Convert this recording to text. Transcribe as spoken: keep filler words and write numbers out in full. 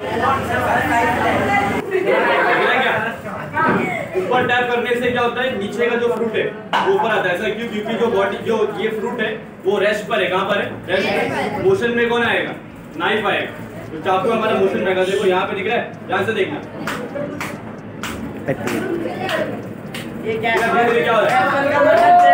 ऊपर टैप करने से क्या होता है, नीचे का जो फ्रूट है वो ऊपर आता है। ऐसा क्यों? क्योंकि जो बॉडी जो ये फ्रूट है वो रेस्ट पर है। कहाँ पर है? रेस्ट। मोशन में कौन आएगा? नाइफ आएगा। तो चाकू हमारा मोशन में आएगा। देखो यहाँ पे दिख रहा है, ध्यान से देखना। ये क्या है? क्या हो रहा है?